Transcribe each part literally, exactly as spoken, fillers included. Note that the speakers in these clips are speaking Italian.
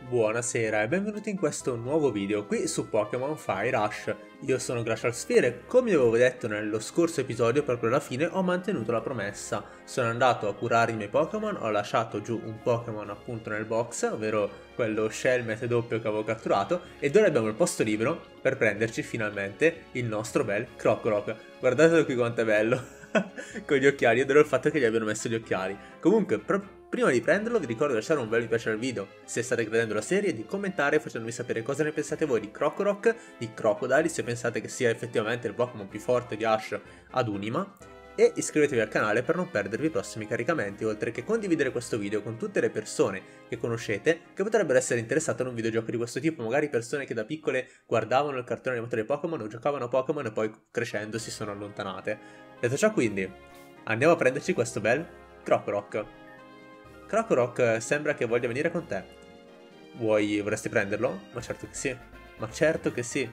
Buonasera e benvenuti in questo nuovo video qui su Pokémon Fire Rush. Io sono Glacial Sphere e come vi avevo detto nello scorso episodio, proprio alla fine ho mantenuto la promessa. Sono andato a curare i miei Pokémon, ho lasciato giù un Pokémon appunto nel box, ovvero quello Shelmet doppio che avevo catturato, ed ora abbiamo il posto libero per prenderci finalmente il nostro bel Krokorok. Guardate qui quanto è bello! Con gli occhiali, adoro il fatto che gli abbiano messo gli occhiali. Comunque, proprio prima di prenderlo vi ricordo di lasciare un bel mi piace al video se state credendo alla serie, di commentare facendomi sapere cosa ne pensate voi di Krokorok, di Crocodile, se pensate che sia effettivamente il Pokémon più forte di Ash ad Unima, e iscrivetevi al canale per non perdervi i prossimi caricamenti, oltre che condividere questo video con tutte le persone che conoscete che potrebbero essere interessate ad un videogioco di questo tipo, magari persone che da piccole guardavano il cartone animato dei Pokémon o giocavano a Pokémon e poi crescendo si sono allontanate. Detto ciò, quindi andiamo a prenderci questo bel Krokorok. Krokorok sembra che voglia venire con te. Vuoi, vorresti prenderlo? Ma certo che sì. Ma certo che sì.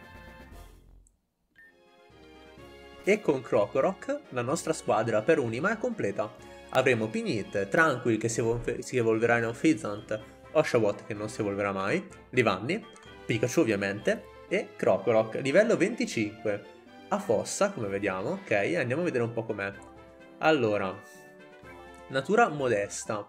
E con Krokorok la nostra squadra per Unima è completa. Avremo Pinit, Tranquil che si, evol si evolverà in un Fizant, Oshawott che non si evolverà mai, Livanni, Pikachu ovviamente, e Krokorok, livello venticinque. A fossa, come vediamo, ok, andiamo a vedere un po' com'è. Allora, natura modesta.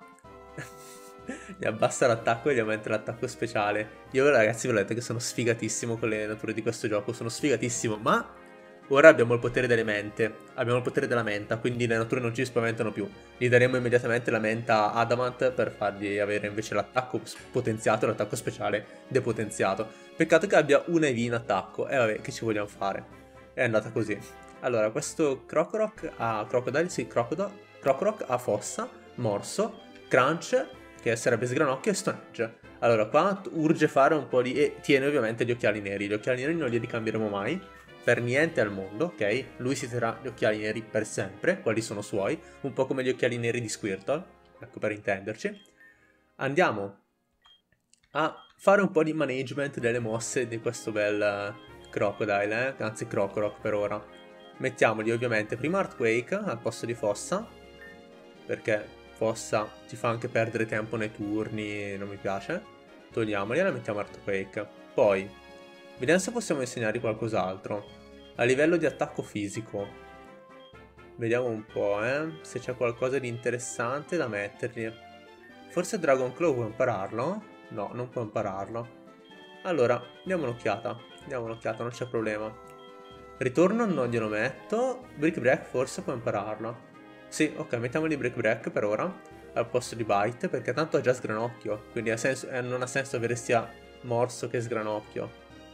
Gli abbassa l'attacco e gli aumenta l'attacco speciale. Io ragazzi ve l'ho detto che sono sfigatissimo con le nature di questo gioco, sono sfigatissimo, ma ora abbiamo il potere delle mente, abbiamo il potere della menta, quindi le nature non ci spaventano più. Gli daremo immediatamente la menta Adamant per fargli avere invece l'attacco potenziato e l'attacco speciale depotenziato. Peccato che abbia una E V in attacco, e eh, vabbè, che ci vogliamo fare? È andata così. Allora, questo Krokorok ha Crocodile, sì, Crocodile, Krokorok ha fossa, morso, crunch, che sarebbe sgranocchio, e stone edge. Allora, qua urge fare un po' di... e tiene ovviamente gli occhiali neri. Gli occhiali neri non li ricambieremo mai, per niente al mondo, ok? Lui si terrà gli occhiali neri per sempre, quali sono suoi, un po' come gli occhiali neri di Squirtle, ecco per intenderci. Andiamo a fare un po' di management delle mosse di questo bel Crocodile, eh? Anzi Krokorok per ora. Mettiamogli ovviamente prima Earthquake al posto di Fossa, perché Fossa ci fa anche perdere tempo nei turni, non mi piace. Togliamogliela e mettiamo Earthquake. Poi, vediamo se possiamo insegnargli qualcos'altro. A livello di attacco fisico, vediamo un po', eh, se c'è qualcosa di interessante da mettergli. Forse Dragon Claw può impararlo? No, non può impararlo. Allora, diamo un'occhiata. Diamo un'occhiata, non c'è problema. Ritorno non glielo metto. Brick Break forse può impararlo. Sì, ok, mettiamogli Brick Break per ora, al posto di Bite, perché tanto ha già Sgranocchio. Quindi ha senso, eh, non ha senso avere sia Morso che Sgranocchio.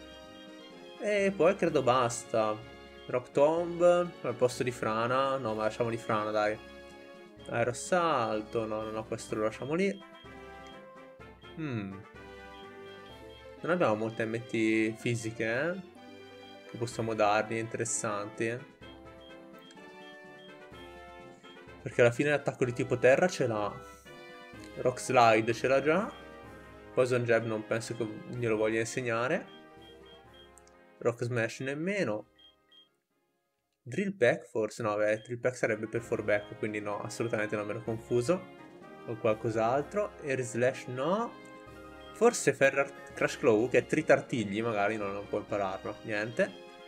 E poi credo basta. Rock Tomb al posto di Frana. No, ma lasciamoli Frana, dai. Aerosalto. No, no, no, questo lo lasciamo lì. Hmm. Non abbiamo molte M T fisiche, eh? Che possiamo dargli, interessanti. Perché alla fine l'attacco di tipo terra ce l'ha. Rock Slide ce l'ha già. Poison Jab non penso che glielo voglia insegnare. Rock Smash nemmeno. Drill Peck forse? No, beh, Drill Peck sarebbe per four back, quindi no, assolutamente non me l'ho confuso. O qualcos'altro. Air Slash no. Forse Ferrar Crash Claw, che è tritartigli, magari no, non può impararlo. Niente.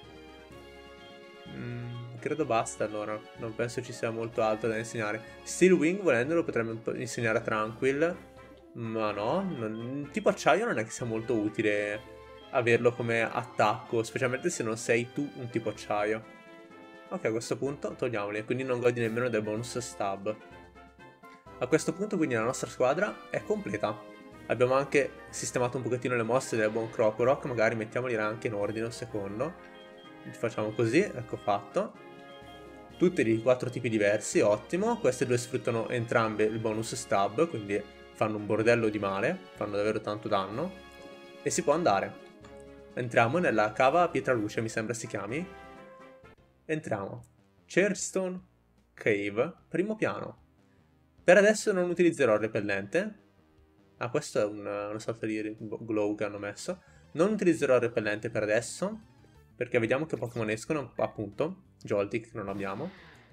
Mm, credo basta allora. Non penso ci sia molto altro da insegnare. Steel Wing, volendolo, potremmo insegnare a Tranquil. Ma no, non, tipo acciaio non è che sia molto utile averlo come attacco, specialmente se non sei tu un tipo acciaio. Ok, a questo punto togliamoli, quindi non godi nemmeno del bonus stab. A questo punto quindi la nostra squadra è completa. Abbiamo anche sistemato un pochettino le mosse del buon Krokorok, magari mettiamoli anche in ordine un secondo. Facciamo così, ecco fatto. Tutti di quattro tipi diversi, ottimo. Queste due sfruttano entrambe il bonus stab, quindi fanno un bordello di male, fanno davvero tanto danno. E si può andare. Entriamo nella cava Pietraluce, mi sembra si chiami. Entriamo. Chairstone Cave, primo piano. Per adesso non utilizzerò il repellente. Ah, questo è un, una sorta di glow che hanno messo. Non utilizzerò il repellente per adesso, perché vediamo che Pokémon escono, appunto. Joltik che non abbiamo.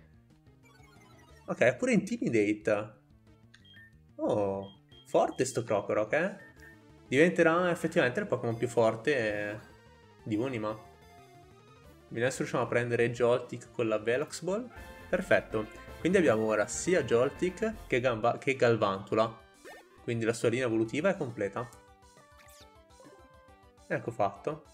Ok, pure Intimidate. Oh, forte sto Krokorok, eh? diventerà effettivamente il Pokémon più forte di Unima. Adesso riusciamo a prendere Joltik con la Velox Ball. Perfetto. Quindi abbiamo ora sia Joltik che, Gamba che Galvantula. Quindi la sua linea evolutiva è completa. Ecco fatto.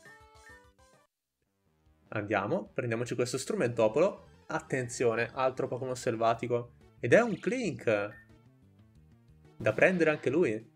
Andiamo, prendiamoci questo strumentopolo. Attenzione, altro Pokémon selvatico. Ed è un Klink. Da prendere anche lui.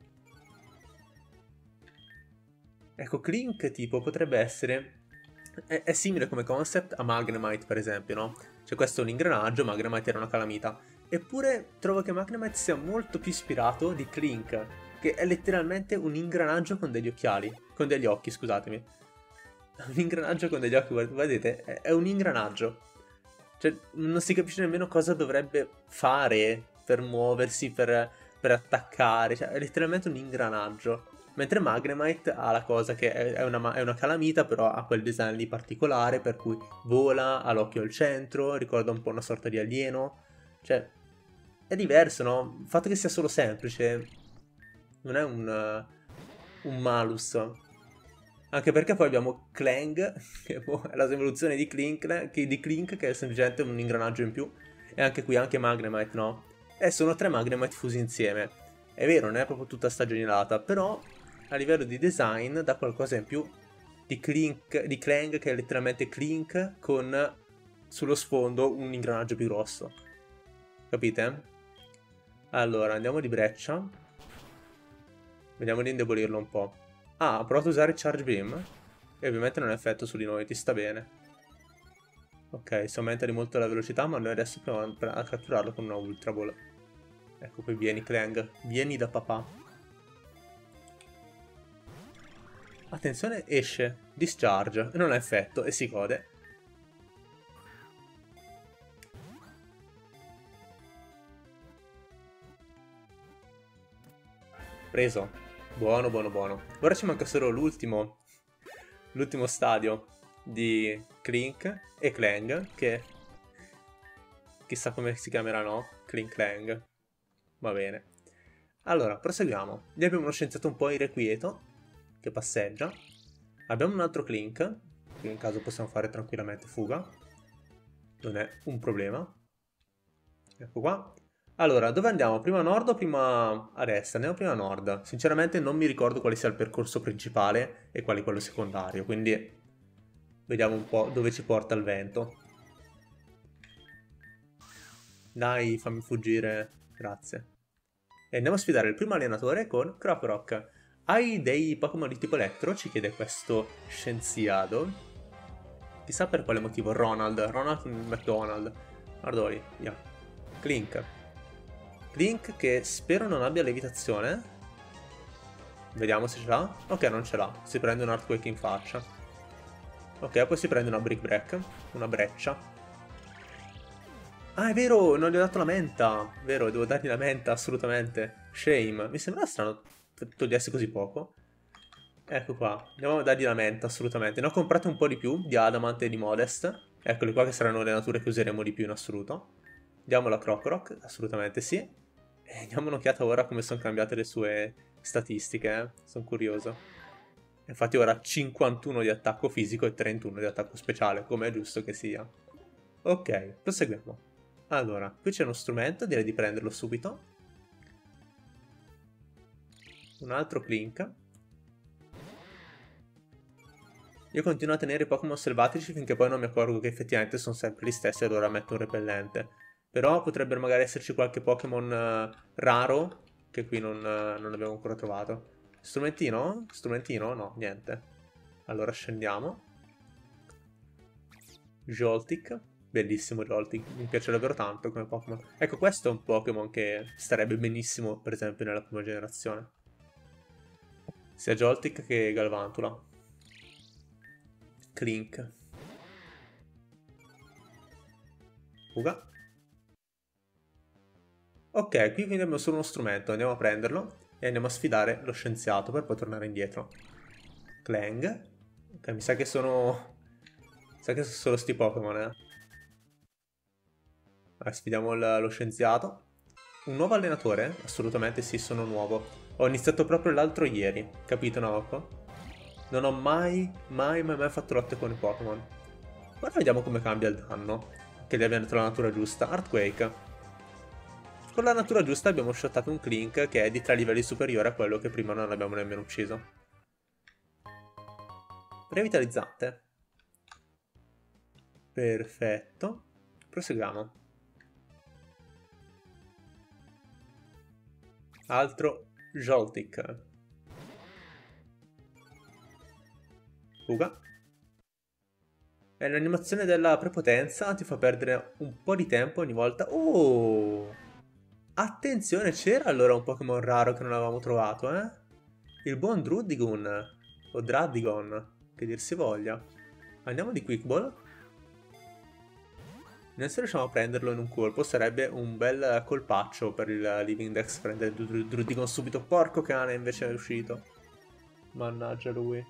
Ecco, Klink tipo potrebbe essere... È, è simile come concept a Magnemite, per esempio, no? Cioè questo è un ingranaggio, Magnemite era una calamita. Eppure trovo che Magnemite sia molto più ispirato di Klink, che è letteralmente un ingranaggio con degli occhiali. Con degli occhi, scusatemi. Un ingranaggio con degli occhi, vedete? È, è un ingranaggio. Cioè, non si capisce nemmeno cosa dovrebbe fare per muoversi, per, per attaccare. Cioè, è letteralmente un ingranaggio. Mentre Magnemite ha la cosa che è una, è una calamita, però ha quel design lì particolare, per cui vola, ha l'occhio al centro, ricorda un po' una sorta di alieno. Cioè, è diverso, no? Il fatto che sia solo semplice non è un, un malus. Anche perché poi abbiamo Clang, che è la evoluzione di Klink, che, di Klink, che è semplicemente un ingranaggio in più. E anche qui anche Magnemite, no? E sono tre Magnemite fusi insieme. È vero, non è proprio tutta stagionata, però a livello di design dà qualcosa in più di, Klink, di Clang, che è letteralmente Klink con sullo sfondo un ingranaggio più grosso. Capite? Allora, andiamo di breccia. Vediamo di indebolirlo un po'. Ah, ho provato a usare Charge Beam. E ovviamente non ha effetto su di noi, ti sta bene. Ok, si aumenta di molto la velocità, ma noi adesso proviamo a catturarlo con una Ultra Ball. Ecco, poi vieni Clang, vieni da papà. Attenzione, esce, discharge, non ha effetto e si gode. Preso. Buono, buono, buono. Ora ci manca solo l'ultimo, l'ultimo stadio di Klink e Clang, che chissà come si chiamerà, no? Klink Clang. Va bene. Allora, proseguiamo. Lì abbiamo uno scienziato un po' irrequieto, che passeggia. Abbiamo un altro Klink, che in caso possiamo fare tranquillamente fuga. Non è un problema. Ecco qua. Allora, dove andiamo? Prima a nord o prima a destra? Andiamo prima a nord. Sinceramente non mi ricordo quale sia il percorso principale e quale quello secondario, quindi vediamo un po' dove ci porta il vento. Dai, fammi fuggire. Grazie. E andiamo a sfidare il primo allenatore con Krokorok. Hai dei Pokémon di tipo elettro? Ci chiede questo scienziato. Chissà per quale motivo. Ronald. Ronald McDonald. Guardoli, via. Klink. Klink che spero non abbia levitazione. Vediamo se ce l'ha. Ok, non ce l'ha. Si prende un Earthquake in faccia. Ok, poi si prende una Brick Break. Una breccia. Ah, è vero, non gli ho dato la menta. Vero, devo dargli la menta, assolutamente. Shame. Mi sembra strano togliesse così poco. Ecco qua. Andiamo a dargli la menta, assolutamente. Ne ho comprate un po' di più, di Adamant e di Modest. Eccoli qua che saranno le nature che useremo di più in assoluto. Diamo la Krokorok, assolutamente sì. E diamo un'occhiata ora come sono cambiate le sue statistiche, eh. Sono curioso. Infatti ora cinquantuno di attacco fisico e trentuno di attacco speciale, come è giusto che sia. Ok, proseguiamo. Allora, qui c'è uno strumento, direi di prenderlo subito. Un altro Klink. Io continuo a tenere i Pokémon selvatici finché poi non mi accorgo che effettivamente sono sempre gli stessi e allora metto un repellente. Però potrebbero magari esserci qualche Pokémon uh, raro che qui non, uh, non abbiamo ancora trovato. Strumentino? Strumentino? No, niente. Allora scendiamo. Joltik. Bellissimo Joltik, mi piace davvero tanto come Pokémon. Ecco, questo è un Pokémon che starebbe benissimo, per esempio, nella prima generazione. Sia Joltik che Galvantula. Klink. Fuga. Ok, qui quindi abbiamo solo uno strumento, andiamo a prenderlo e andiamo a sfidare lo scienziato per poi tornare indietro. Clang. Ok, mi sa che sono... Mi sa che sono solo sti Pokémon, eh. Allora, sfidiamo lo scienziato. Un nuovo allenatore? Assolutamente sì, sono nuovo. Ho iniziato proprio l'altro ieri, capito Naoko? Non ho mai, mai, mai, mai fatto lotte con i Pokémon. Ora vediamo come cambia il danno, che gli abbiamo dato la natura giusta. Earthquake. Con la natura giusta abbiamo shottato un Clink che è di tre livelli superiore a quello che prima non abbiamo nemmeno ucciso. Revitalizzante. Perfetto. Proseguiamo. Altro Joltik. Fuga. E l'animazione della prepotenza ti fa perdere un po' di tempo ogni volta. Oh! Attenzione, c'era allora un Pokémon raro che non avevamo trovato, eh? Il buon Druddigon. O Druddigon, che dir si voglia. Andiamo di Quick Ball. Non se riusciamo a prenderlo in un colpo, sarebbe un bel colpaccio per il Living Dex prendere Druddigon subito. Porco cane, invece è uscito. Mannaggia lui.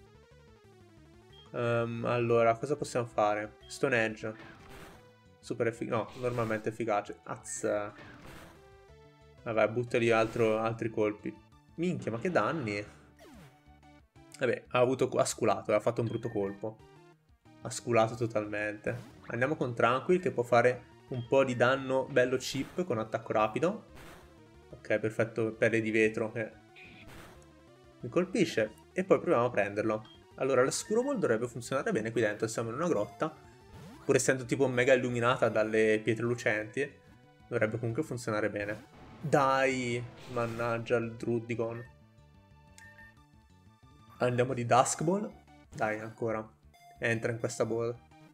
Um, allora, cosa possiamo fare? Stone Edge. Super efficace. No, normalmente efficace. Azza. Vabbè, butta lì altro, altri colpi. Minchia, ma che danni. Vabbè, ha avuto... ha sculato, ha fatto un brutto colpo. Ha sculato totalmente. Andiamo con Tranquill che può fare un po' di danno bello cheap con attacco rapido. Ok, perfetto, pelle di vetro che mi colpisce. E poi proviamo a prenderlo. Allora, la Scuro Ball dovrebbe funzionare bene qui dentro. Siamo in una grotta. Pur essendo tipo mega illuminata dalle pietre lucenti, dovrebbe comunque funzionare bene. Dai, mannaggia il Druddigon. Andiamo di Dusk Ball. Dai, ancora. Entra in questa ball.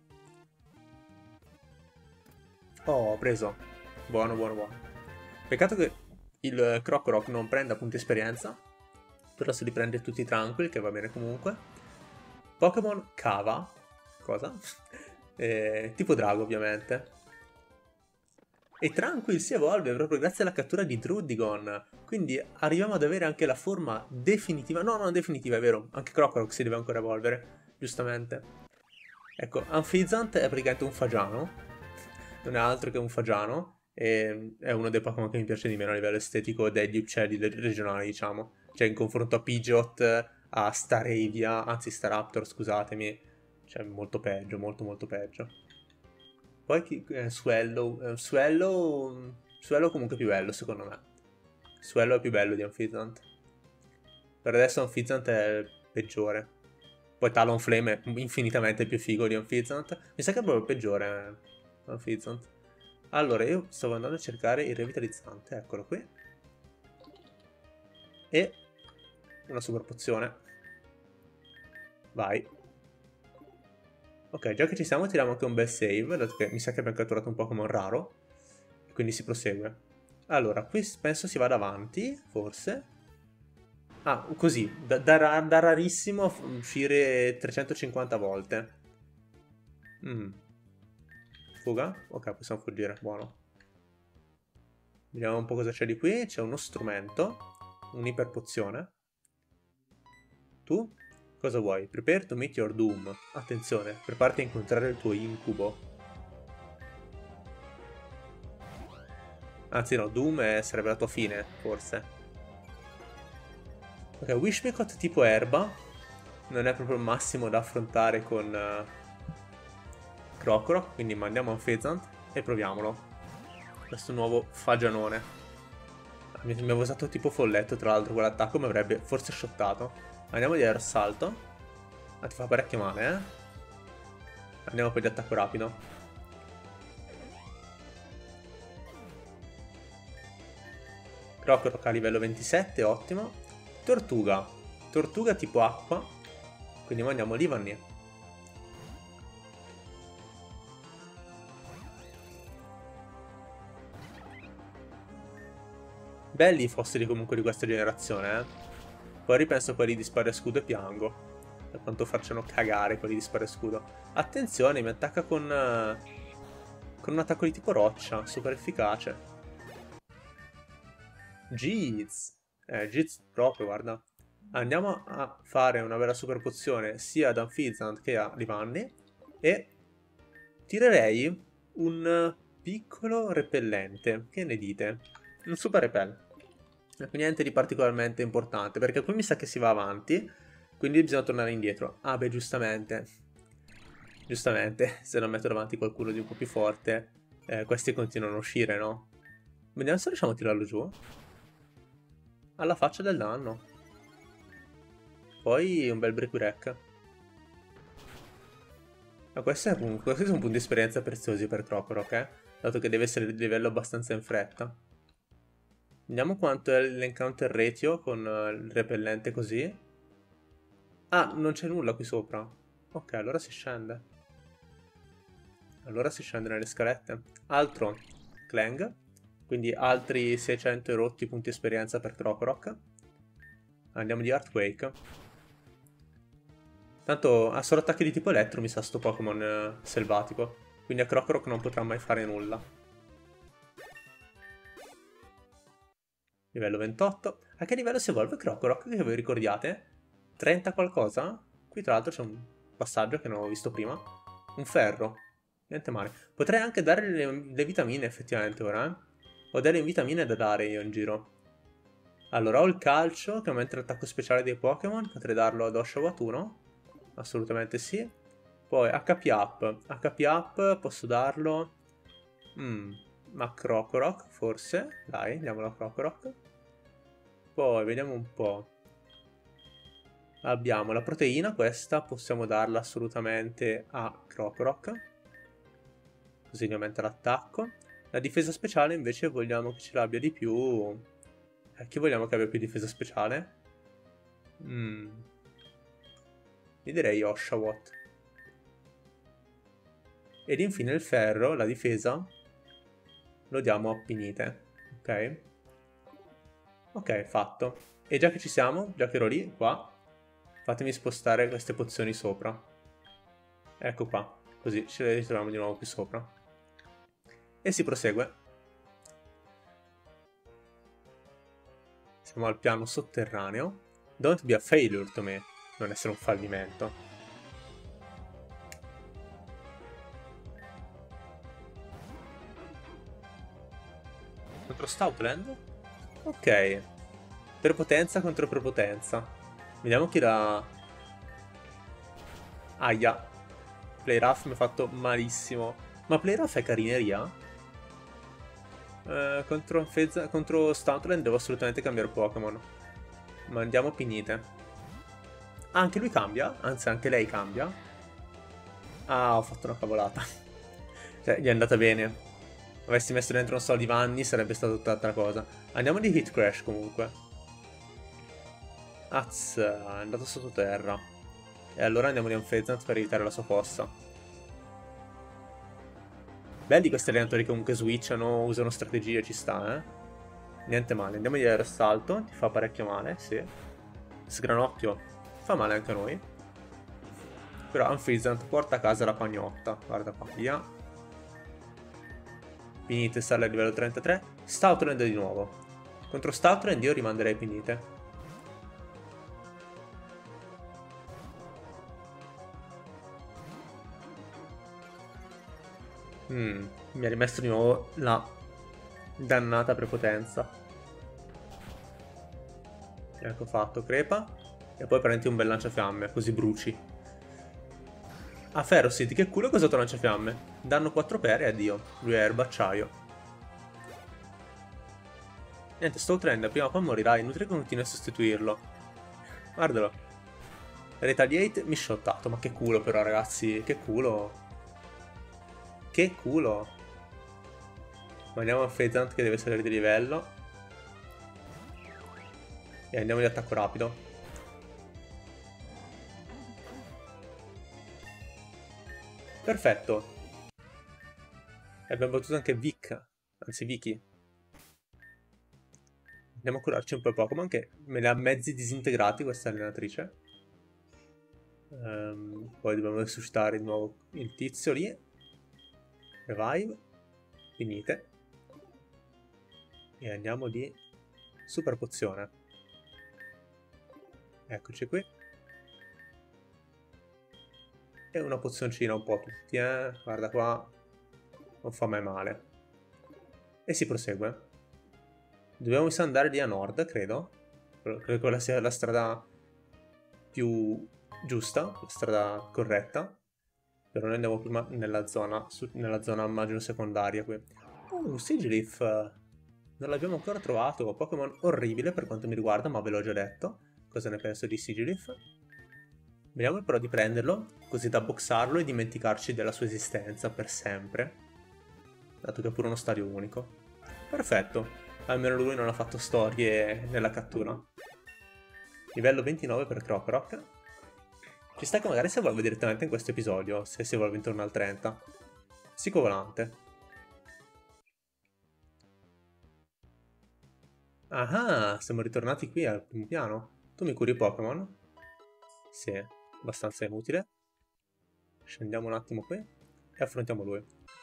Oh, ho preso. Buono, buono, buono. Peccato che il Krokorok non prenda punti esperienza. Però se li prende tutti Tranquill, che va bene comunque. Pokémon Cava. Cosa? eh, tipo Drago, ovviamente. E Tranquill si evolve proprio grazie alla cattura di Druddigon. Quindi arriviamo ad avere anche la forma definitiva. No, non definitiva, è vero. Anche Krokorok si deve ancora evolvere. Giustamente. Ecco, Amphizzant è praticamente un fagiano. Non è altro che un fagiano. E è uno dei Pokémon che mi piace di meno a livello estetico degli uccelli regionali, diciamo. Cioè, in confronto a Pidgeot, a Staravia, anzi Staraptor, scusatemi. Cioè, molto peggio, molto molto peggio. Poi chi, eh, Swellow, eh, Swellow, Swellow comunque più bello secondo me. Swellow è più bello di Amphizzant. Per adesso Amphizzant è il peggiore. Poi Talonflame è infinitamente più figo di Amphizzant. Mi sa che è proprio il peggiore eh, Amphizzant. Allora io stavo andando a cercare il revitalizzante, eccolo qui. E una super pozione. Vai. Ok, già che ci siamo tiriamo anche un bel save, dato che mi sa che abbiamo catturato un Pokémon raro. E quindi si prosegue. Allora, qui penso si vada avanti, forse. Ah, così, da, da, da rarissimo uscire trecentocinquanta volte. Mm. Fuga? Ok, possiamo fuggire, buono. Vediamo un po' cosa c'è di qui. C'è uno strumento, un'iperpozione. Tu? Cosa vuoi? Prepare to meet your doom. Attenzione, preparati a incontrare il tuo incubo. Anzi no, doom è, sarebbe la tua fine, forse. Ok, Wishpicot tipo erba. Non è proprio il massimo da affrontare con uh, Krokorok, quindi mandiamo Amphizzant e proviamolo. Questo nuovo fagianone. Mi avevo usato tipo folletto, tra l'altro quell'attacco mi avrebbe forse shottato. Andiamo di aerossalto. Ah, ti fa parecchio male, eh? Andiamo poi di attacco rapido. Krokorok a livello ventisette, ottimo. Tortuga. Tortuga tipo acqua. Quindi mandiamo Livanni. Belli i fossili comunque di questa generazione, eh? Poi ripenso a quelli di Spada e Scudo e piango. Per quanto facciano cagare quelli di Spada e Scudo. Attenzione, mi attacca con... Uh, con un attacco di tipo roccia. Super efficace. Jeez. Eh, Jeez proprio, guarda. Andiamo a fare una bella super pozione sia ad Amphizzant che a Livanni. E tirerei un piccolo repellente. Che ne dite? Un super repel. Ecco, niente di particolarmente importante, perché qui mi sa che si va avanti, quindi bisogna tornare indietro. Ah beh, giustamente. Giustamente, se non metto davanti qualcuno di un po' più forte, eh, questi continuano a uscire, no? Vediamo se riusciamo a tirarlo giù. Alla faccia del danno. Poi un bel break wreck. Ma questo è un, questi sono punti di esperienza preziosi per Krokorok, eh? Dato che deve essere di livello abbastanza in fretta. Vediamo quanto è l'encounter ratio con uh, il repellente così. Ah, non c'è nulla qui sopra. Ok, allora si scende. Allora si scende nelle scalette. Altro Clang. Quindi altri seicento erotti punti esperienza per Krokorok. Andiamo di Earthquake. Tanto ha solo attacchi di tipo elettro, mi sa, sto Pokémon eh, selvatico. Quindi a Krokorok non potrà mai fare nulla. Livello ventotto. A che livello si evolve Krokorok? Che vi ricordiate? trenta qualcosa? Qui tra l'altro c'è un passaggio che non ho visto prima. Un ferro. Niente male. Potrei anche dare le, le vitamine effettivamente ora, eh? Ho delle vitamine da dare io in giro. Allora, ho il calcio che aumenta l'attacco speciale dei Pokémon. Potrei darlo ad Oshawott uno? Assolutamente sì. Poi H P Up. H P Up posso darlo... Mm, ma Krokorok forse? Dai, diamolo a Krokorok. Poi vediamo un po'. Abbiamo la proteina, questa possiamo darla assolutamente a Krokorok. Così gli aumenta l'attacco. La difesa speciale invece vogliamo che ce l'abbia di più. Eh, chi vogliamo che abbia più difesa speciale? Mm. Io direi Oshawott. Ed infine il ferro, la difesa, lo diamo a Pinite. Ok? Ok, fatto. E già che ci siamo, già che ero lì, qua, fatemi spostare queste pozioni sopra. Ecco qua, così ce le ritroviamo di nuovo qui sopra. E si prosegue. Siamo al piano sotterraneo. Don't be a failure to me. Non essere un fallimento. Contro Stoutland? Ok. Prepotenza contro prepotenza. Vediamo chi la... Aia. Playrough mi ha fatto malissimo. Ma Playrough è carineria? Eh, contro, Fezza... contro Stoutland devo assolutamente cambiare Pokémon. Ma andiamo Pinite. Ah, anche lui cambia? Anzi, anche lei cambia. Ah, ho fatto una cavolata. Cioè, gli è andata bene. Avessi messo dentro un solo di Vanni sarebbe stata tutt'altra cosa. Andiamo di Hit Crash comunque. Az, è andato sottoterra. E allora andiamo di Unfezant per evitare la sua fossa. Belli questi allenatori che comunque switchano, usano strategie, ci sta, eh. Niente male. Andiamo di Aerossalto, ti fa parecchio male, sì. Sgranocchio, fa male anche a noi. Però Unfezant porta a casa la pagnotta. Guarda qua, via. Pinite sale a livello trentatré. Stoutland di nuovo. Contro Stoutland io rimanderei Pinite. Mm, mi ha rimesso di nuovo la dannata prepotenza. Ecco fatto, crepa. E poi prendi un bel lanciafiamme, così bruci. Ah, Ferroseed, che culo che usato lanciafiamme. Danno quattro per e addio. Lui è erba acciaio. Niente, sto trend, prima o poi morirà, inutile che continui a sostituirlo. Guardalo. Retaliate mi shottato, ma che culo però ragazzi, che culo. Che culo. Ma andiamo a Fezant che deve salire di livello. E andiamo di attacco rapido. Perfetto. E abbiamo battuto anche Vic. Anzi Vicky. Andiamo a curarci un po' i Pokémon che me li ha mezzi disintegrati questa allenatrice. Um, poi dobbiamo resuscitare di nuovo il tizio lì. Revive. Finite. E andiamo di super pozione. Eccoci qui. E una pozioncina un po' a tutti, eh. Guarda qua. Non fa mai male. E si prosegue. Dobbiamo mi sa andare lì a nord, credo. Credo che quella sia la strada più giusta, la strada corretta. Però noi andiamo prima nella zona, su, nella zona immagino secondaria qui. Uh, Sigilyph! Non l'abbiamo ancora trovato. Pokémon orribile per quanto mi riguarda, ma ve l'ho già detto. Cosa ne penso di Sigilyph? Vediamo però di prenderlo, così da boxarlo e dimenticarci della sua esistenza per sempre. Dato che è pure uno stadio unico. Perfetto. Almeno lui non ha fatto storie nella cattura. Livello ventinove per Krokorok. Ci sta che magari si evolve direttamente in questo episodio, se si evolve intorno al trenta. Psicovolante. Ah, siamo ritornati qui al primo piano. Tu mi curi Pokémon? Sì, abbastanza inutile. Scendiamo un attimo qui e affrontiamo lui.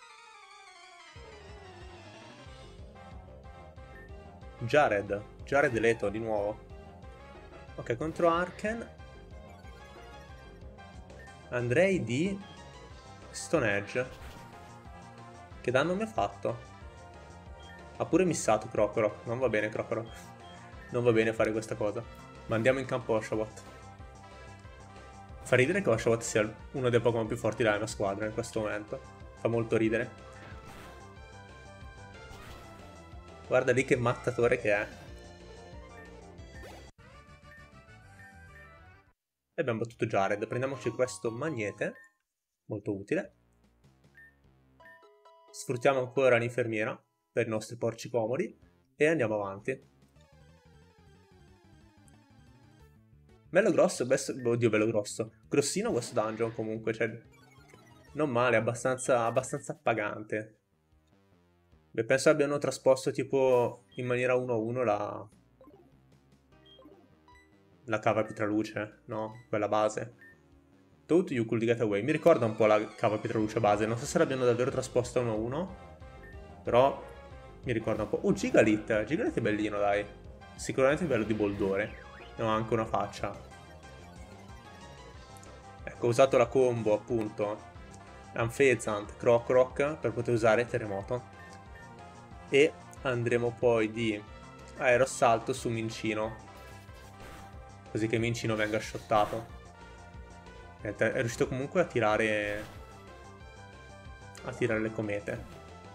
Jared, Jared Leto di nuovo. Ok, contro Arken andrei di Stone Edge. Che danno mi ha fatto? Ha pure missato Krokorok. Non va bene Krokorok. Non va bene fare questa cosa. Ma andiamo in campo Oshawott. Fa ridere che Oshawott sia uno dei Pokémon più forti della mia squadra in questo momento. Fa molto ridere. Guarda lì che mattatore che è. E abbiamo battuto Jared. Prendiamoci questo magnete. Molto utile. Sfruttiamo ancora l'infermiera per i nostri porci comodi. E andiamo avanti. Bello grosso, besso... oddio bello grosso. Grossino questo dungeon comunque, cioè... non male, abbastanza, abbastanza appagante. Beh, penso abbiano trasposto tipo in maniera uno a uno la... la cava pietraluce, no? Quella base. Toad you could get away. Mi ricorda un po' la cava pietraluce base. Non so se l'abbiano davvero trasposta uno a uno. Però mi ricorda un po'. Oh, Gigalit. Gigalit è bellino, dai. Sicuramente bello di Boldore. E ha anche una faccia. Ecco, ho usato la combo, appunto. Anfezant, Krokorok per poter usare Terremoto. E andremo poi di Aerossalto su Mincino. Così che Mincino venga shottato. È riuscito comunque a tirare a tirare le comete.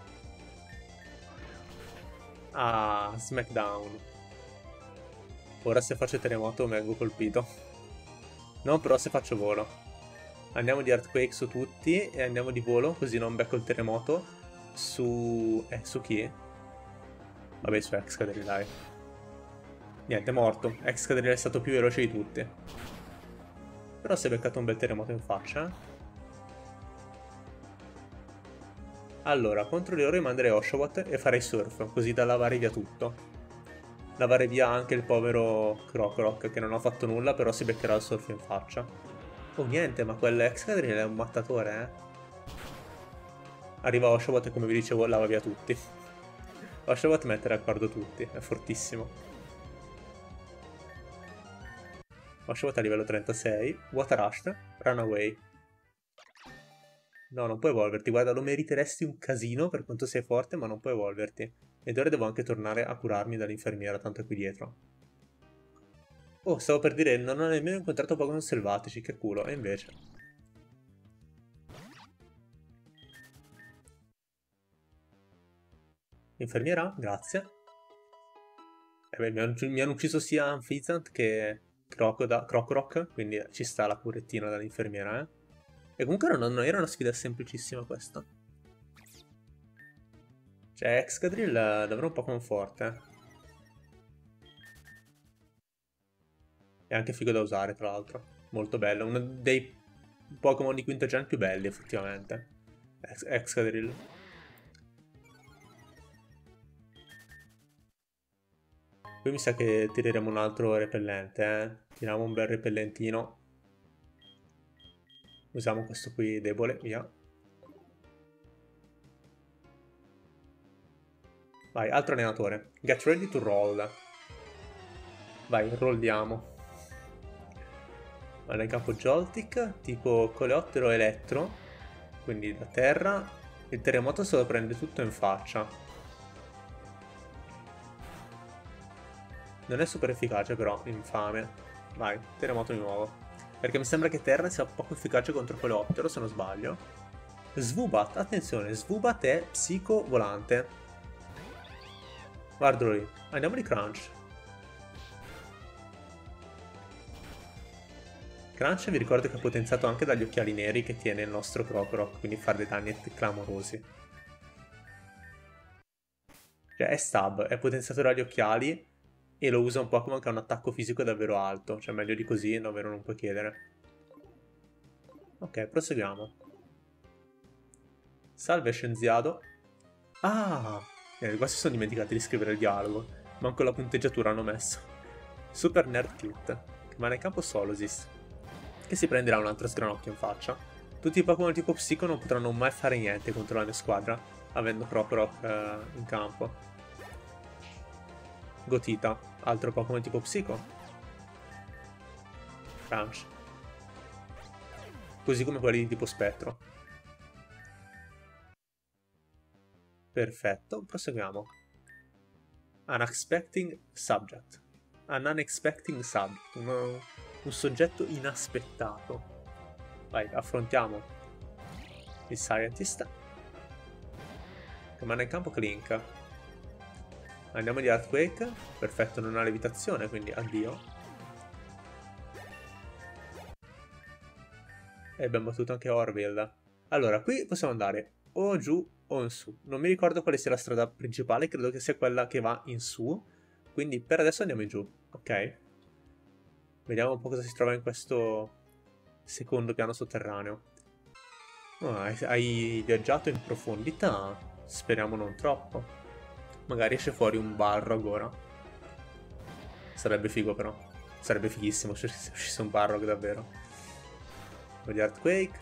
Ah, Smackdown. Ora se faccio terremoto vengo colpito. No, però se faccio volo. Andiamo di Earthquake su tutti e andiamo di volo, così non becco il terremoto. Su... eh, su chi? Vabbè, su Excadrill, dai. Niente, è morto. Excadrill è stato più veloce di tutti. Però si è beccato un bel terremoto in faccia. Allora, contro di loro io manderei Oshawott e farei Surf, così da lavare via tutto. Lavare via anche il povero Krokorok, che non ha fatto nulla, però si beccherà il Surf in faccia. Oh, niente, ma quell'Excadrill è un mattatore, eh. Arriva Oshawott e, come vi dicevo, lava via tutti. Oshawott mette d'accordo tutti, è fortissimo. Oshawott a livello trentasei. Water Rush, Runaway. No, non puoi evolverti. Guarda, lo meriteresti un casino per quanto sei forte, ma non puoi evolverti. Ed ora devo anche tornare a curarmi dall'infermiera, tanto è qui dietro. Oh, stavo per dire, non ho nemmeno incontrato Pokémon selvatici, che culo. E invece... Infermiera? Grazie. Eh beh, mi, hanno, mi hanno ucciso sia Amphizzant che Krokorok, quindi ci sta la curettina dall'infermiera, eh. E comunque non, non era una sfida semplicissima questa. Cioè, Excadrill è davvero un Pokémon forte. È anche figo da usare, tra l'altro. Molto bello. Uno dei Pokémon di quinto gen più belli, effettivamente. Ex Excadrill. Qui mi sa che tireremo un altro repellente, eh. Tiriamo un bel repellentino. Usiamo questo qui debole, via. Vai, altro allenatore. Get ready to roll. Vai, rolliamo. Vado in campo Joltik, tipo Coleottero Elettro. Quindi da terra. Il terremoto se lo prende tutto in faccia. Non è super efficace però, infame. Vai, terremoto di nuovo. Perché mi sembra che Terra sia poco efficace contro Coleoptero, se non sbaglio. Swoobat, attenzione, Swoobat è psico volante. Guardalo lì. Andiamo di Crunch. Crunch vi ricordo che è potenziato anche dagli occhiali neri che tiene il nostro Krokorok, quindi fa dei danni clamorosi. Cioè è stab, è potenziato dagli occhiali e lo usa un Pokémon che ha un attacco fisico davvero alto. Cioè meglio di così davvero non puoi chiedere. Ok, proseguiamo. Salve scienziato. Ah! Eh, qua si sono dimenticati di scrivere il dialogo. Manco la punteggiatura hanno messo. Super Nerd Kit. Che manda in campo Solosis, che si prenderà un altro sgranocchio in faccia. Tutti i Pokémon tipo Psico non potranno mai fare niente contro la mia squadra, avendo Krokorok eh, in campo. Gotita, altro Pokémon tipo Psico. Crunch. Così come quelli di tipo Spettro. Perfetto, proseguiamo. Unexpected Subject. An unexpected subject. Un, un soggetto inaspettato. Vai, affrontiamo il Scientist, che manda in campo Klink. Andiamo di Earthquake. Perfetto, non ha levitazione, quindi addio. E abbiamo battuto anche Orville. Allora, qui possiamo andare o giù o in su. Non mi ricordo quale sia la strada principale, credo che sia quella che va in su. Quindi per adesso andiamo in giù, ok? Vediamo un po' cosa si trova in questo secondo piano sotterraneo. Oh, hai, hai viaggiato in profondità, speriamo non troppo. Magari esce fuori un Balrog ora. Sarebbe figo però. Sarebbe fighissimo se uscisse un Balrog davvero. Di Earthquake.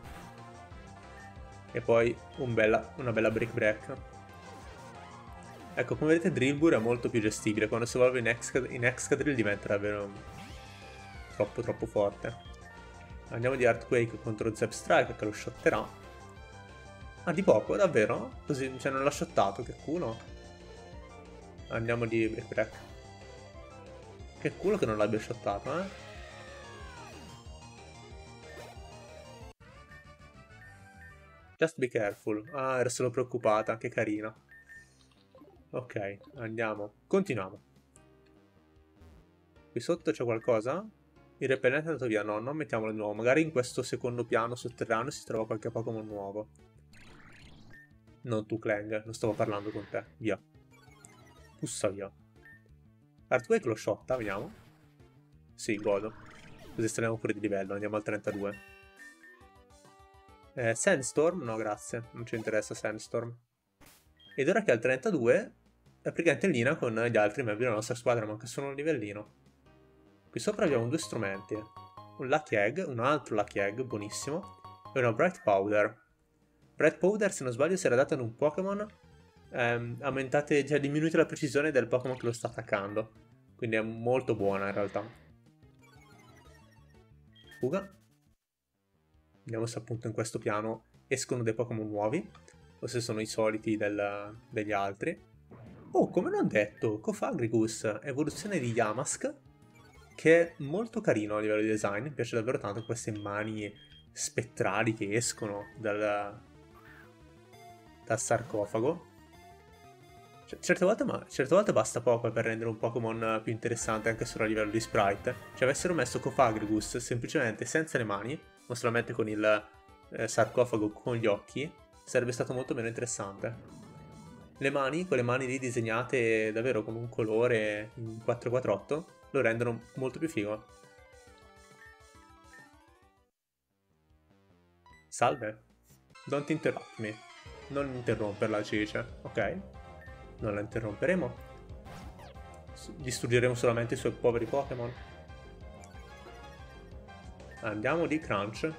E poi un bella, una bella Brick Break. Ecco, come vedete Drillbur è molto più gestibile. Quando si evolve in, Excad in Excadrill diventa davvero troppo troppo forte. Andiamo di Earthquake contro Zepstrike che lo shotterà. Ah, di poco, davvero? Così, cioè non l'ha shottato, che culo. Andiamo di Brick Break. Che culo che non l'abbia shottato, eh? Just be careful. Ah, ero solo preoccupata, che carina. Ok, andiamo. Continuiamo. Qui sotto c'è qualcosa? Il repellente è andato via. No, non mettiamolo di nuovo. Magari in questo secondo piano sotterraneo si trova qualche Pokémon nuovo. Non tu, Clang. Non stavo parlando con te. Via. Pussa via. Earthquake lo shotta, vediamo. Sì, godo. Così saliamo pure di livello. Andiamo al trentadue. Eh, Sandstorm? No, grazie. Non ci interessa Sandstorm. Ed ora che è al trentadue, è praticamente in linea con gli altri membri della nostra squadra, manca solo un livellino. Qui sopra abbiamo due strumenti. Un Lucky Egg, un altro Lucky Egg, buonissimo. E una Bright Powder. Bright Powder, se non sbaglio, si era data in un Pokémon. Ehm, aumentate, cioè diminuite la precisione del Pokémon che lo sta attaccando. Quindi è molto buona in realtà. Fuga. Vediamo se appunto in questo piano escono dei Pokémon nuovi. O se sono i soliti del, degli altri. Oh, come non detto, Cofagrigus, evoluzione di Yamask, che è molto carino a livello di design. Mi piace davvero tanto queste mani spettrali che escono dal, dal sarcofago. C certe, volte, ma, certe volte basta poco per rendere un Pokémon più interessante anche solo a livello di sprite. Cioè avessero messo Cofagrigus semplicemente senza le mani, non solamente con il eh, sarcofago con gli occhi, sarebbe stato molto meno interessante. Le mani, quelle mani lì disegnate davvero con un colore in quattro quattro otto, lo rendono molto più figo. Salve. Don't interrupt me. Non interromperla, ci dice. Ok. Non la interromperemo. Distruggeremo solamente i suoi poveri Pokémon. Andiamo di Crunch.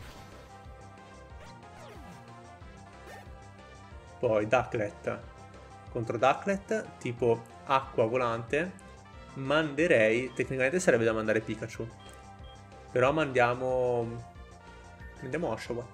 Poi Ducklet. Contro Ducklet, tipo acqua volante, manderei... Tecnicamente sarebbe da mandare Pikachu. Però mandiamo... Mandiamo Oshawott.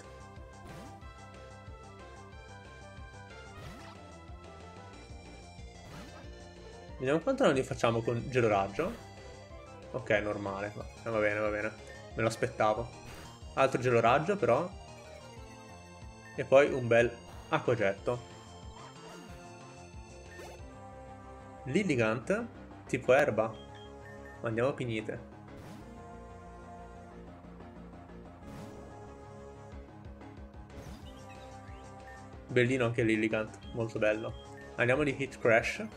Vediamo quanto danni facciamo con gelo raggio. Ok, normale. Va, va bene, va bene. Me lo aspettavo. Altro gelo raggio però. E poi un bel acquagetto. Lilligant, tipo erba. Andiamo a Pignite. Bellino anche Lilligant, molto bello. Andiamo di Hit Crash.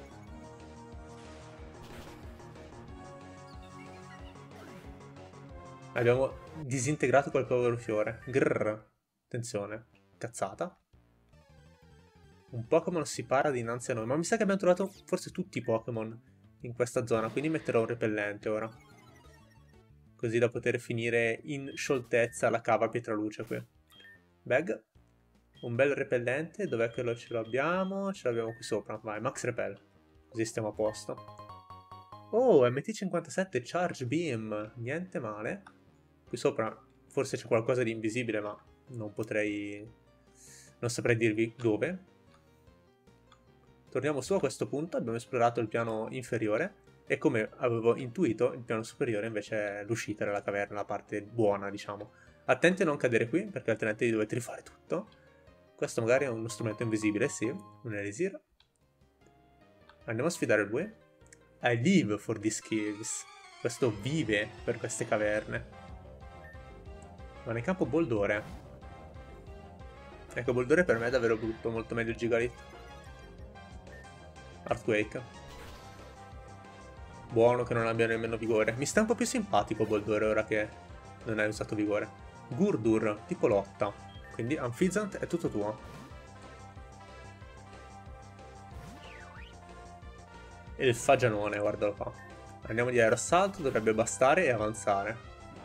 Abbiamo disintegrato quel povero fiore. Grrr. Attenzione. Cazzata. Un Pokémon si para dinanzi a noi. Ma mi sa che abbiamo trovato forse tutti i Pokémon in questa zona. Quindi metterò un repellente ora. Così da poter finire in scioltezza la cava Pietraluce qui. Bag. Un bel repellente. Dov'è che lo ce l'abbiamo? Ce l'abbiamo qui sopra. Vai, Max Repel. Così stiamo a posto. Oh, M T cinquantasette Charge Beam. Niente male. Qui sopra forse c'è qualcosa di invisibile, ma non potrei... non saprei dirvi dove. Torniamo su a questo punto, abbiamo esplorato il piano inferiore e come avevo intuito il piano superiore invece è l'uscita della caverna, la parte buona diciamo. Attenti a non cadere qui perché altrimenti dovete rifare tutto. Questo magari è uno strumento invisibile, sì, un elisir. Andiamo a sfidare lui. I live for these caves. Questo vive per queste caverne. Ma nel campo Boldore. Ecco, Boldore per me è davvero brutto, molto meglio Gigalit. Earthquake. Buono che non abbia nemmeno vigore. Mi sta un po' più simpatico Boldore ora che non hai usato vigore. Gurdur, tipo lotta. Quindi Amphizzant è tutto tuo. E il fagianone, guardalo qua. Andiamo di aeroassalto, dovrebbe bastare e avanzare.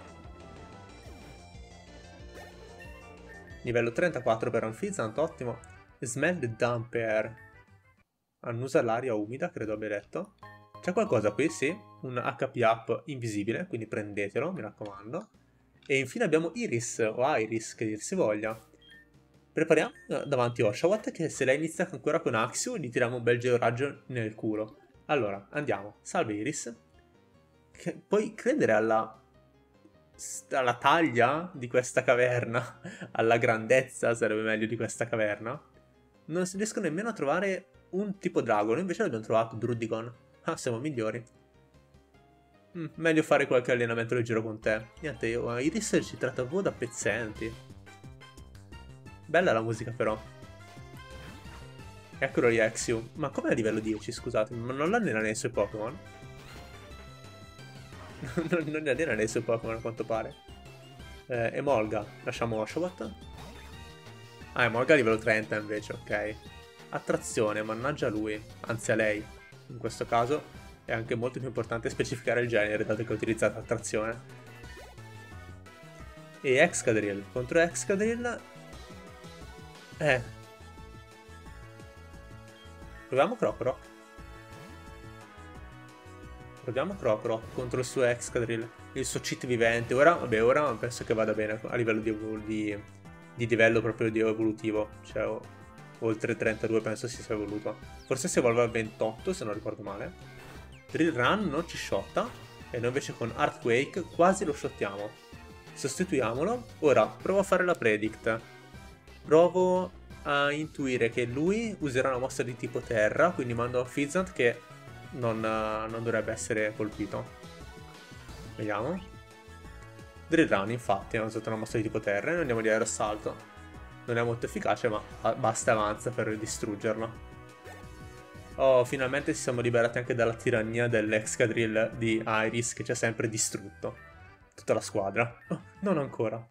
Livello trentaquattro per Amphizzant, ottimo. Smell the damp air. Annusa l'aria umida, credo abbia detto. C'è qualcosa qui, sì. Un H P up invisibile, quindi prendetelo, mi raccomando. E infine abbiamo Iris, o Iris, che dir si voglia. Prepariamo davanti Oshawott, che se lei inizia ancora con Axio, gli tiriamo un bel georaggio nel culo. Allora, andiamo. Salve Iris. Che puoi credere alla... alla taglia di questa caverna? Alla grandezza, sarebbe meglio, di questa caverna? Non si riesco nemmeno a trovare un tipo drago, invece l'abbiamo trovato Druddigon. Ah, siamo migliori. Mm, meglio fare qualche allenamento leggero con te. Niente, io, Iris ci tratta proprio da pezzenti. Bella la musica però. Eccolo lì Exiu. Ma com'è a livello dieci, scusate? Ma non l'allena nei suoi Pokémon? non, non li allena nei suoi Pokémon a quanto pare. Eh, Emolga. Lasciamo Oshawott. Ah, Emolga a livello trenta invece, ok. Attrazione, mannaggia a lui. Anzi a lei. In questo caso è anche molto più importante specificare il genere, dato che ho utilizzato attrazione. E Excadrill. Contro Excadrill... Eh. Proviamo Krokorok. Proviamo Krokorok contro il suo Excadrill. Il suo cheat vivente. Ora, vabbè, ora penso che vada bene a livello di, di, di livello proprio di evolutivo. Cioè, oltre trentadue penso si sia evoluto. Forse si evolve a ventotto, se non ricordo male. Drill Run non ci shotta. E noi invece con Earthquake quasi lo shottiamo. Sostituiamolo. Ora, provo a fare la Predict. Provo a intuire che lui userà una mossa di tipo terra, quindi mando a Fizzant che non, uh, non dovrebbe essere colpito. Vediamo. Drill Run, infatti, ha usato una mossa di tipo terra e noi andiamo di aeroassalto. Non è molto efficace, ma basta e avanza per distruggerlo. Oh, finalmente ci siamo liberati anche dalla tirannia dell'Excadrill di Iris che ci ha sempre distrutto. Tutta la squadra. Oh, non ancora.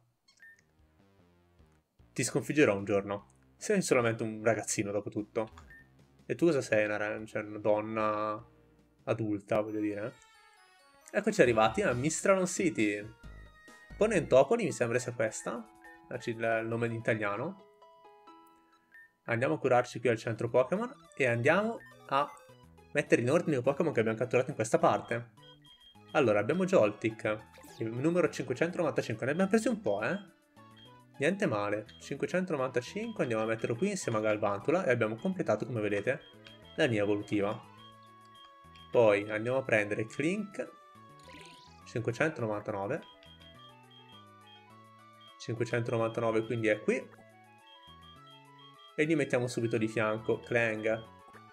Ti sconfiggerò un giorno. Sei solamente un ragazzino, dopo tutto. E tu cosa sei? Una, cioè, una donna adulta, voglio dire. Eccoci arrivati a Mistralon City. Ponentopoli, mi sembra sia questa. Il nome in italiano. Andiamo a curarci qui al centro Pokémon. E andiamo a mettere in ordine i Pokémon che abbiamo catturato in questa parte. Allora, abbiamo Joltik, il numero cinquecentonovantacinque. Ne abbiamo presi un po', eh? Niente male. cinquecentonovantacinque, andiamo a metterlo qui insieme a Galvantula e abbiamo completato, come vedete, la linea evolutiva. Poi andiamo a prendere Clink, cinquecentonovantanove. cinquecentonovantanove, quindi è qui. E gli mettiamo subito di fianco Clang.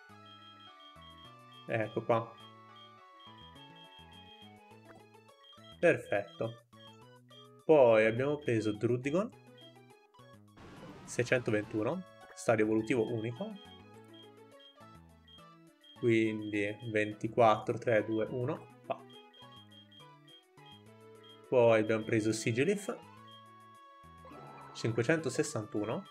Ecco qua. Perfetto. Poi abbiamo preso Druddigon, seicentoventuno, stadio evolutivo unico. Quindi ventiquattro, tre, due, uno. Va. Poi abbiamo preso Sigilyph, cinquecentosessantuno.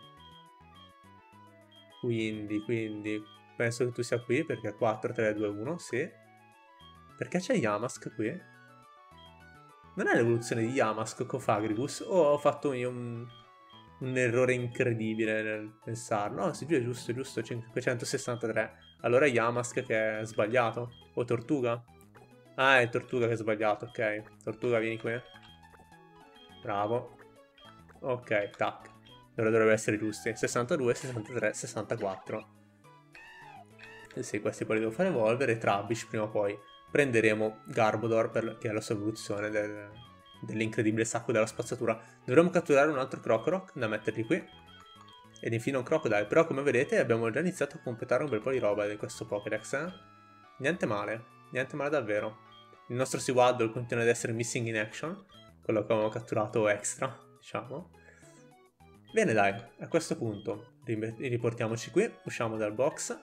Quindi, quindi, penso che tu sia qui perché è quattro, tre, due, uno, sì. Perché c'è Yamask qui? Non è l'evoluzione di Yamask con Fagrigus? O ho fatto io un, un errore incredibile nel pensarlo? No, sì, è giusto, è giusto, cinquecentosessantatré. Allora è Yamask che è sbagliato? O Tortuga? Ah, è Tortuga che è sbagliato, ok. Tortuga, vieni qui. Bravo. Ok, tac. Allora dovrebbe essere giusti. sessantadue, sessantatré, sessantaquattro. E sì, questi poi li devo fare evolvere. Trubbish prima o poi. Prenderemo Garbodor, per, che è la sua evoluzione del, dell'incredibile sacco della spazzatura. Dovremmo catturare un altro Crocorock da metterli qui. Ed infine un Crocodile. Però come vedete abbiamo già iniziato a completare un bel po' di roba di questo Pokédex. Eh? Niente male. Niente male davvero. Il nostro Sewaddle continua ad essere missing in action. Quello che avevamo catturato extra, diciamo. Bene dai, a questo punto riportiamoci qui, usciamo dal box.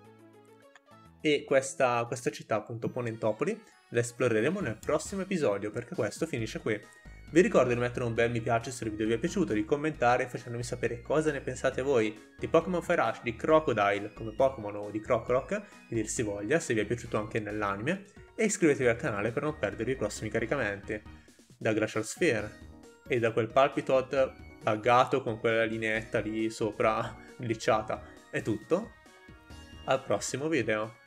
E questa, questa città, appunto Ponentopoli, la esploreremo nel prossimo episodio, perché questo finisce qui. Vi ricordo di mettere un bel mi piace se il video vi è piaciuto, di commentare facendomi sapere cosa ne pensate voi di Pokémon Fire Rush, di Crocodile come Pokémon o di Crocorock, che dir si voglia, se vi è piaciuto anche nell'anime, e iscrivetevi al canale per non perdere i prossimi caricamenti. Da Glacial Sphere e da quel Palpitoad buggato con quella lineetta lì sopra glitchata è tutto. Al prossimo video.